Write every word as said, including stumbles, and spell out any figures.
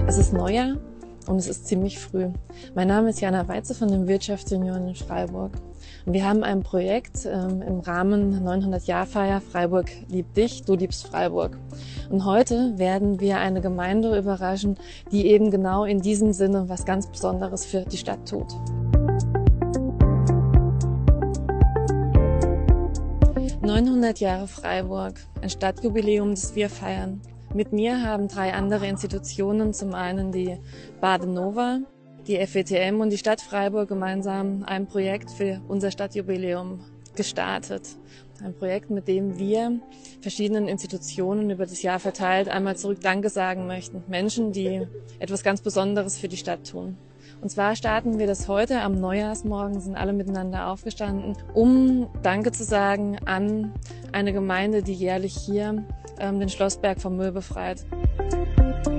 Es ist Neujahr und es ist ziemlich früh. Mein Name ist Jana Weitze von den Wirtschaftsjunioren in Freiburg. Und wir haben ein Projekt ähm, im Rahmen neunhundert-Jahr-Feier Freiburg liebt dich, du liebst Freiburg. Und heute werden wir eine Gemeinde überraschen, die eben genau in diesem Sinne was ganz Besonderes für die Stadt tut. neunhundert Jahre Freiburg, ein Stadtjubiläum, das wir feiern. Mit mir haben drei andere Institutionen, zum einen die Badenova, die F E T M und die Stadt Freiburg gemeinsam ein Projekt für unser Stadtjubiläum gestartet. Ein Projekt, mit dem wir verschiedenen Institutionen über das Jahr verteilt einmal zurück Danke sagen möchten. Menschen, die etwas ganz Besonderes für die Stadt tun. Und zwar starten wir das heute am Neujahrsmorgen, sind alle miteinander aufgestanden, um Danke zu sagen an eine Gemeinde, die jährlich hier ähm, den Schlossberg vom Müll befreit.